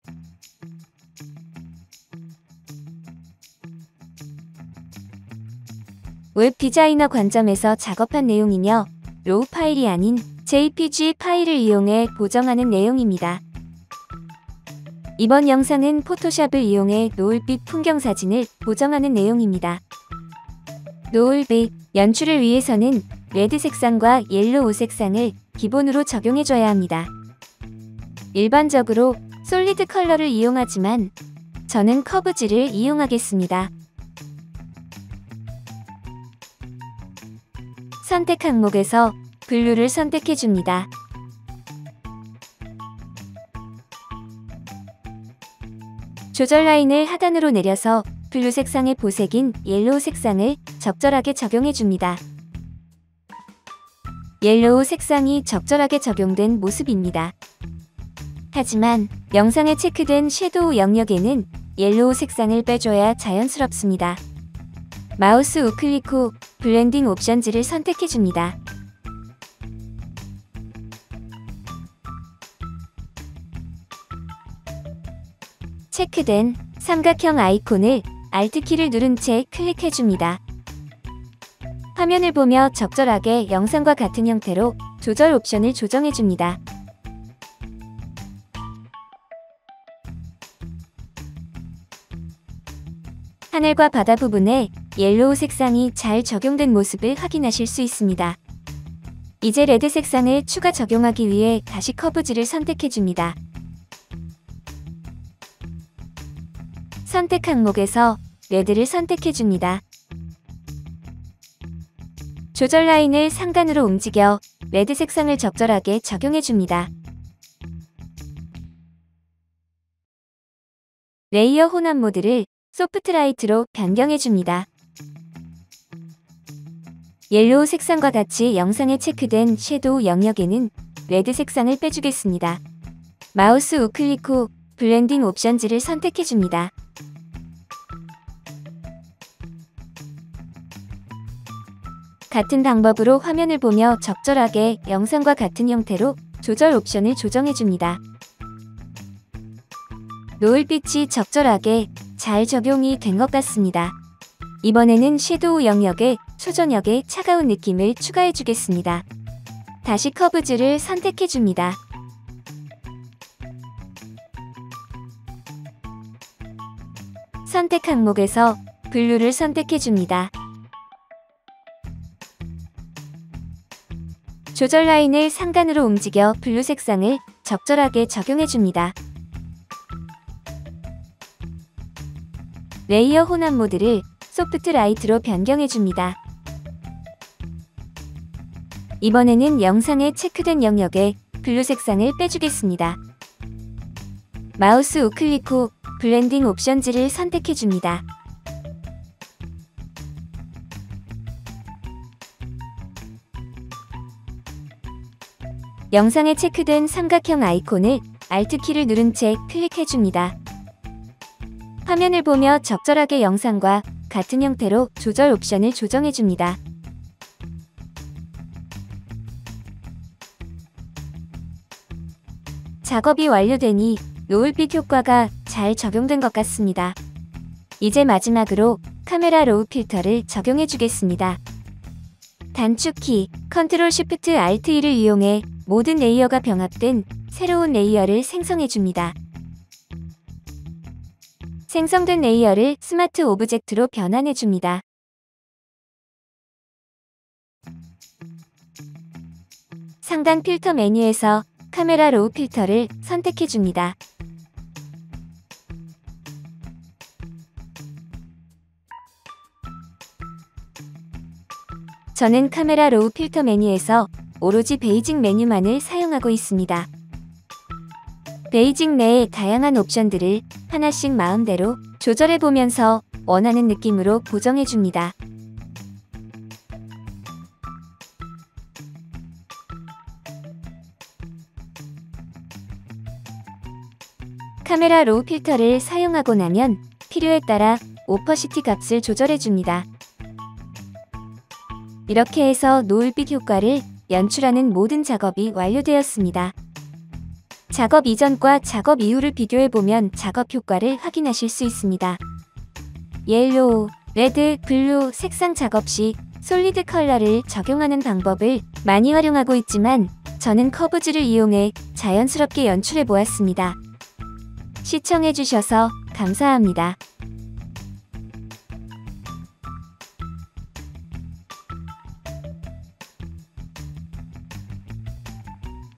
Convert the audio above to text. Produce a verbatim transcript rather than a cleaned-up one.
웹 디자이너 관점에서 작업한 내용이며 로우 파일이 아닌 제이피지 파일을 이용해 보정하는 내용입니다. 이번 영상은 포토샵을 이용해 노을빛 풍경사진을 보정하는 내용입니다. 노을빛 연출을 위해서는 레드 색상과 옐로우 색상을 기본으로 적용해줘야 합니다. 일반적으로 솔리드 컬러를 이용하지만 저는 커브지를 이용하겠습니다. 선택 항목에서 블루를 선택해줍니다. 조절 라인을 하단으로 내려서 블루 색상의 보색인 옐로우 색상을 적절하게 적용해줍니다. 옐로우 색상이 적절하게 적용된 모습입니다. 하지만 영상에 체크된 섀도우 영역에는 옐로우 색상을 빼줘야 자연스럽습니다. 마우스 우클릭 후 블렌딩 옵션즈를 선택해줍니다. 체크된 삼각형 아이콘을 Alt키를 누른 채 클릭해줍니다. 화면을 보며 적절하게 영상과 같은 형태로 조절 옵션을 조정해줍니다. 하늘과 바다 부분에 옐로우 색상이 잘 적용된 모습을 확인하실 수 있습니다. 이제 레드 색상을 추가 적용하기 위해 다시 커브지를 선택해줍니다. 선택 항목에서 레드를 선택해줍니다. 조절 라인을 상단으로 움직여 레드 색상을 적절하게 적용해줍니다. 레이어 혼합 모드를 소프트 라이트로 변경해줍니다. 옐로우 색상과 같이 영상에 체크된 섀도우 영역에는 레드 색상을 빼주겠습니다. 마우스 우클릭 후 블렌딩 옵션즈를 선택해줍니다. 같은 방법으로 화면을 보며 적절하게 영상과 같은 형태로 조절 옵션을 조정해줍니다. 노을빛이 적절하게 잘 적용이 된 것 같습니다. 이번에는 섀도우 영역에 초저녁의 차가운 느낌을 추가해주겠습니다. 다시 커브즈를 선택해줍니다. 선택 항목에서 블루를 선택해줍니다. 조절 라인을 상단으로 움직여 블루 색상을 적절하게 적용해줍니다. 레이어 혼합 모드를 소프트 라이트로 변경해줍니다. 이번에는 영상에 체크된 영역에 블루 색상을 빼주겠습니다. 마우스 우클릭 후 블렌딩 옵션즈를 선택해줍니다. 영상에 체크된 삼각형 아이콘을 Alt키를 누른 채 클릭해줍니다. 화면을 보며 적절하게 영상과 같은 형태로 조절 옵션을 조정해줍니다. 작업이 완료되니 노을빛 효과가 잘 적용된 것 같습니다. 이제 마지막으로 카메라 로우 필터를 적용해주겠습니다. 단축키 컨트롤 쉬프트 알트 이를 이용해 모든 레이어가 병합된 새로운 레이어를 생성해줍니다. 생성된 레이어를 스마트 오브젝트로 변환해줍니다. 상단 필터 메뉴에서 카메라 로우 필터를 선택해줍니다. 저는 카메라 로우 필터 메뉴에서 오로지 베이직 메뉴만을 사용하고 있습니다. 베이직 내의 다양한 옵션들을 하나씩 마음대로 조절해보면서 원하는 느낌으로 보정해줍니다. 카메라 로우 필터를 사용하고 나면 필요에 따라 오퍼시티 값을 조절해줍니다. 이렇게 해서 노을빛 효과를 연출하는 모든 작업이 완료되었습니다. 작업 이전과 작업 이후를 비교해보면 작업 효과를 확인하실 수 있습니다. 옐로우, 레드, 블루 색상 작업 시 솔리드 컬러를 적용하는 방법을 많이 활용하고 있지만 저는 커브즈를 이용해 자연스럽게 연출해 보았습니다. 시청해주셔서 감사합니다.